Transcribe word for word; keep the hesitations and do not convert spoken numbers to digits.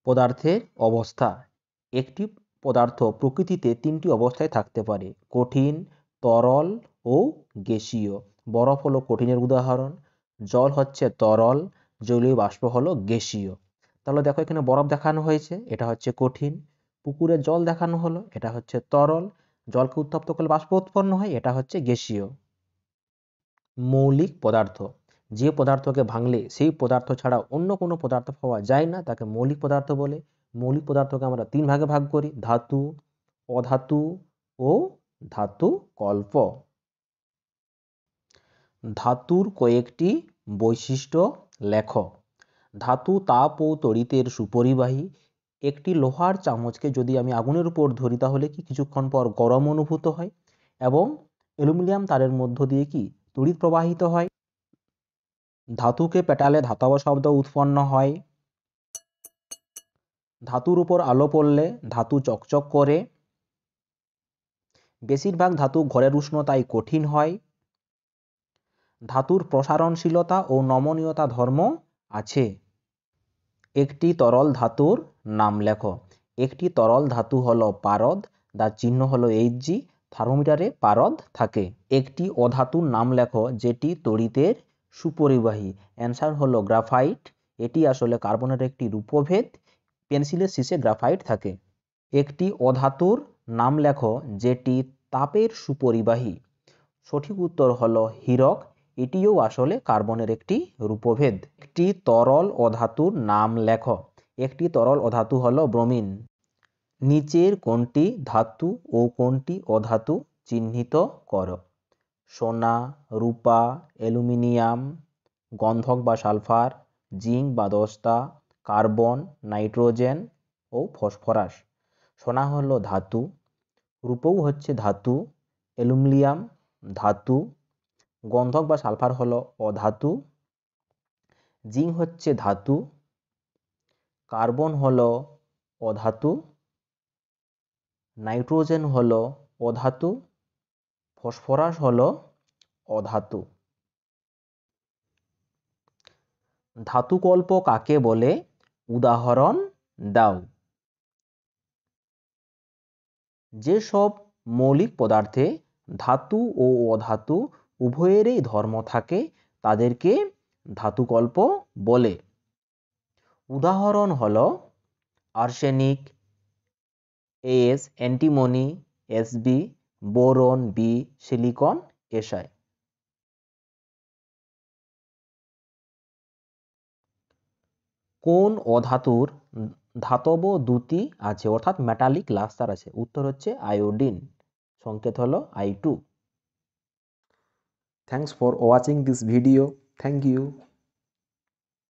পদার্থের অবস্থা। একটি পদার্থ প্রকৃতিতে তিনটি অবস্থায় থাকতে পারে: কঠিন, তরল ও গ্যাসীয়। বরফ হলো কঠিনের উদাহরণ, জল হচ্ছে তরল, জলীয় বাষ্প হলো গ্যাসীয়। তাহলে দেখো এখানে বরফ দেখানো হয়েছে, এটা হচ্ছে কঠিন। পুকুরের জল দেখানো হলো, এটা হচ্ছে তরল। জলকে উত্তপ্ত করলে বাষ্প উৎপন্ন হয়, এটা হচ্ছে গ্যাসীয়। মৌলিক পদার্থ। যে পদার্থকে ভাঙলে সেই পদার্থ ছাড়া অন্য কোনো পদার্থ পাওয়া যায় না তাকে মৌলিক পদার্থ বলে। মৌলিক পদার্থকে আমরা তিন ভাগে ভাগ করি: ধাতু, অধাতু ও ধাতু কল্প। ধাতুর কয়েকটি বৈশিষ্ট্য লেখ। ধাতু তাপ ও তড়িতের সুপরিবাহী। একটি লোহার চামচকে যদি আমি আগুনের উপর ধরি তাহলে কি কিছুক্ষণ পর গরম অনুভূত হয়, এবং অ্যালুমিনিয়াম তারের মধ্য দিয়ে কি তড়িৎ প্রবাহিত হয়। ধাতুকে পেটালে ধাতব শব্দ উৎপন্ন হয়। ধাতুর উপর আলো পড়লে ধাতু চকচক করে। বেশিরভাগ ধাতু ঘরের উষ্ণতায় কঠিন হয়। ধাতুর প্রসারণশীলতা ও নমনীয়তা ধর্ম আছে। একটি তরল ধাতুর নাম লেখো। একটি তরল ধাতু হলো পারদ, যার চিহ্ন হলো এইচ জি। থার্মোমিটারে পারদ থাকে। একটি অধাতুর নাম লেখো যেটি তড়িতের সুপরিবাহী। অ্যান্সার হলো গ্রাফাইট। এটি আসলে কার্বনের একটি রূপভেদ। পেন্সিলের শীষে গ্রাফাইট থাকে। একটি অধাতুর নাম লেখো যেটি তাপের সুপরিবাহী। সঠিক উত্তর হলো হীরক। এটিও আসলে কার্বনের একটি রূপভেদ। একটি তরল অধাতুর নাম লেখো। একটি তরল অধাতু হলো ব্রোমিন। নিচের কোনটি ধাতু ও কোনটি অধাতু চিহ্নিত করো। সোনা, রূপা, অ্যালুমিনিয়াম, গন্ধক বা সালফার, জিঙ্ক বা দস্তা, কার্বন, নাইট্রোজেন ও ফসফরাস। সোনা হলো ধাতু, রূপও হচ্ছে ধাতু, অ্যালুমিনিয়াম ধাতু, গন্ধক বা সালফার হলো অধাতু, জিঙ্ক হচ্ছে ধাতু, কার্বন হলো অধাতু, নাইট্রোজেন হলো অধাতু, ফসফরাস হলো অধাতু। ধাতুকল্প কাকে বলে? উদাহরণ দাও। যেসব মৌলিক পদার্থে ধাতু ও অধাতু উভয়েরই ধর্ম থাকে তাদেরকে ধাতুকল্প বলে। উদাহরণ হলো arsenic, As, antimony, Sb, boron, B, silicon, Si. কোন অধাতুর ধাতব দ্যুতি আছে, অর্থাৎ মেটালিক লাস্টার আছে? উত্তর হচ্ছে আয়োডিন, সংকেত হলো I two. Thanks for watching this video. Thank you.